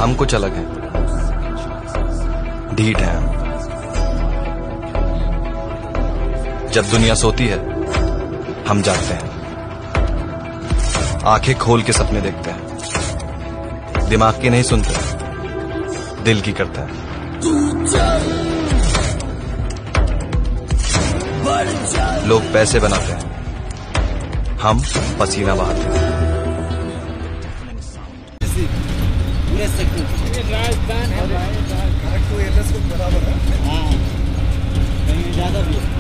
हम कुछ अलग हैं, ढीठ हैं हम। जब दुनिया सोती है हम जागते हैं, आंखें खोल के सपने देखते हैं, दिमाग की नहीं सुनते, दिल की करते हैं। लोग पैसे बनाते हैं, हम पसीना बहाते हैं। राजस्थान है बराबर है। हाँ, कहीं ज्यादा भी है।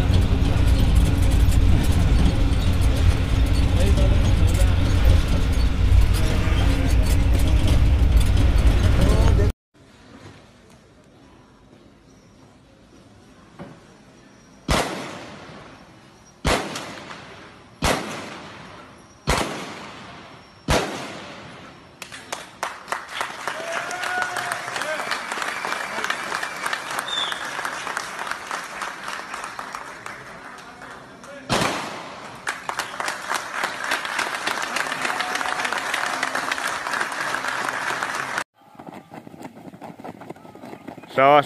Sauce.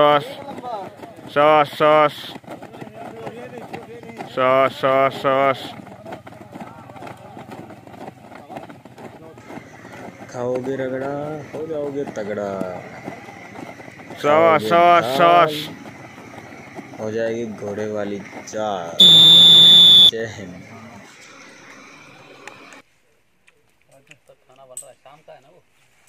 खाओगे रगड़ा हो जाओगे तगड़ा। Sauce. हो जाएगी घोड़े वाली चाल। जय हिंद। खाना बन रहा है, शाम का है ना वो।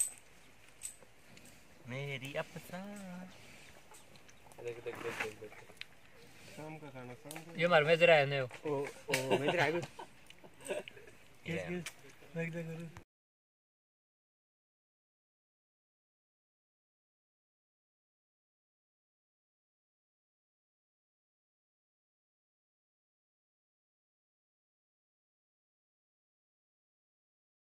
मेरी अफसा देख शाम का खाना ये मार में जरा है ने ओ में जरा है